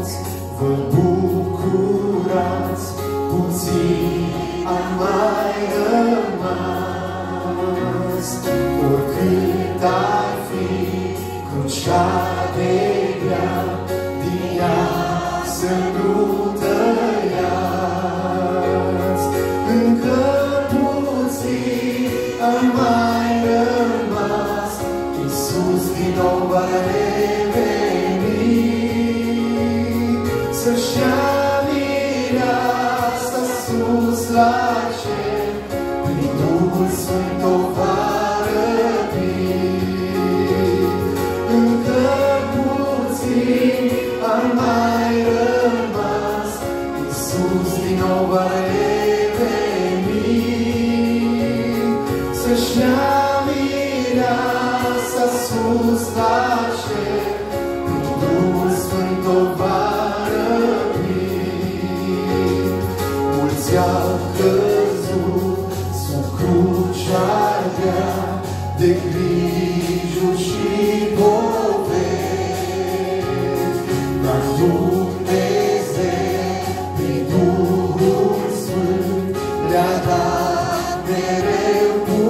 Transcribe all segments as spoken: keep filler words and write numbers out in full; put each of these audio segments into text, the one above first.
toți vă bucurați, puțin am mai rămas. Oricât ar fi crucea de grea, din ea să nu tăiați. Încă puțin am mai rămas, Iisus din nou va reveni să-și ia mireasa sus la cer, prin Duhul Sfânt o va răpi. Încă puțin am mai rămas, Iisus din nou va reveni să-și ia mireasa sus la cer, prin Duhul Sfânt o va răpi. Mulți au căzut sub crucea grea de grijuri și poveri, dar Dumnezeu prin Duhul Sfânt le-a dat mereu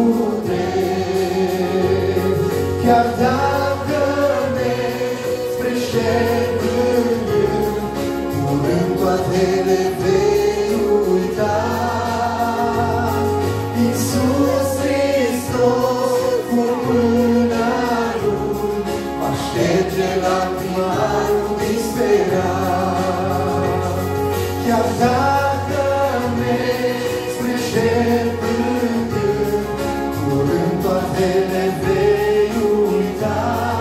putere. Chiar dacă mergi spre șerpând, curând toate le vei uita. Iisus Hristos cu mâna Lui va șterge lacrima, nu dispera. Chiar dacă mergi spre șerpând, curând toate le vei uita.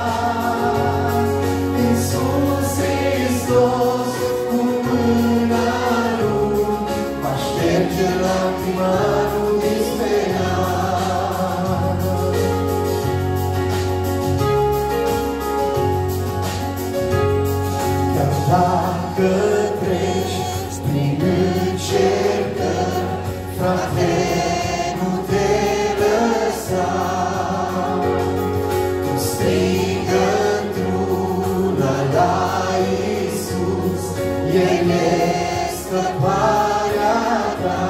Iisus Hristos cu mâna Lui va șterge lacrima, nu dispera. Chiar dacă treci prin încercări, frate, nu te lăsa. Tu strigă într-una la Iisus, El e scăparea ta.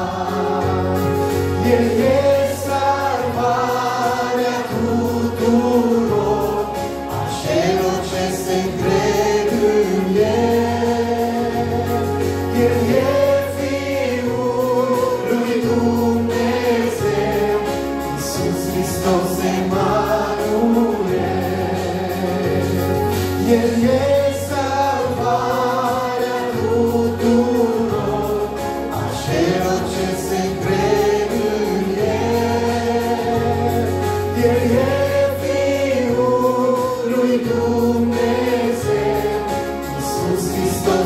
El e salvarea tuturor, a celor ce se încred în El. El e Fiul lui Dumnezeu, Iisus Hristos Emanuel. El e salvarea tuturor, a celor ce se încred în El. El e Fiul lui Dumnezeu, Iisus Hristos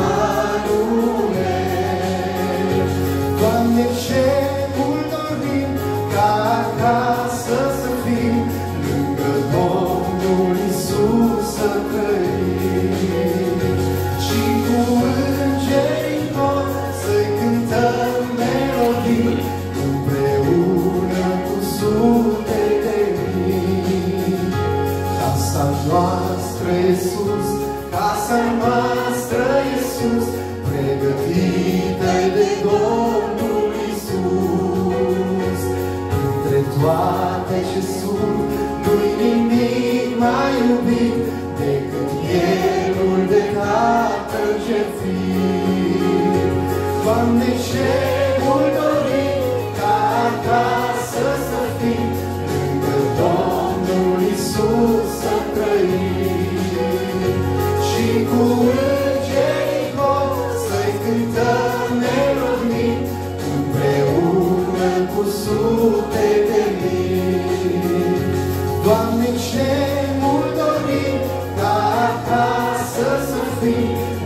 Emanuel. Doamne, ce mult dorim ca acasă să fim, lângă Domnul Iisus să trăim. Și cu îngerii tot să-i cântăm melodii, împreună cu sute de mii. Casa noastră, Iisus, casa noastră, Iisus, pregătită-i de Domnul Iisus. Între toate ce sunt, nu-i nimic mai iubit decât Mielul de Tatăl jertfit. Doamne, ce mult dorim ca acasă să fim, lângă Domnul Iisus să trăim. Și cu îngerii cor să-i cântăm melodii, împreună cu sute de mii. Doamne, ce mult dorim ca acasă să fim,